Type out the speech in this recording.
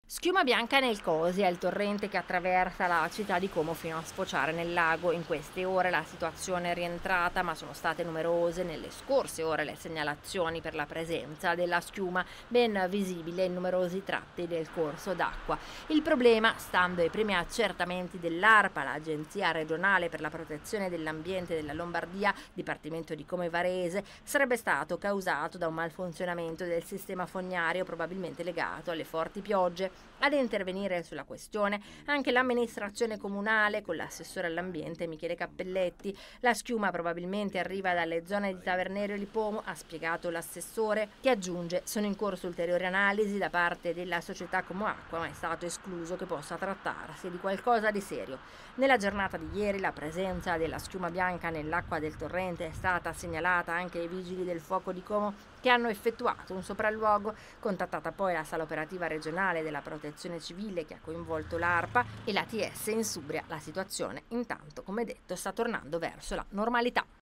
Schiuma bianca nel Cosi è il torrente che attraversa la città di Como fino a sfociare nel lago. In queste ore la situazione è rientrata, ma sono state numerose nelle scorse ore le segnalazioni per la presenza della schiuma ben visibile in numerosi tratti del corso d'acqua. Il problema, stando ai primi accertamenti dell'ARPA, l'Agenzia regionale per la protezione dell'ambiente della Lombardia, Dipartimento di Como e Varese, sarebbe stato causato da un malfunzionamento del sistema fognario, probabilmente legato alle forti piogge. Ad intervenire sulla questione anche l'amministrazione comunale con l'assessore all'ambiente Michele Cappelletti. La schiuma probabilmente arriva dalle zone di Tavernerio e Lipomo, ha spiegato l'assessore, che aggiunge: sono in corso ulteriori analisi da parte della società Como Acqua, ma è stato escluso che possa trattarsi di qualcosa di serio. Nella giornata di ieri la presenza della schiuma bianca nell'acqua del torrente è stata segnalata anche ai vigili del fuoco di Como, che hanno effettuato un sopralluogo. Contattata poi la sala operativa regionale della protezione civile, che ha coinvolto l'ARPA e l'ATS in Subria, la situazione intanto, come detto, sta tornando verso la normalità.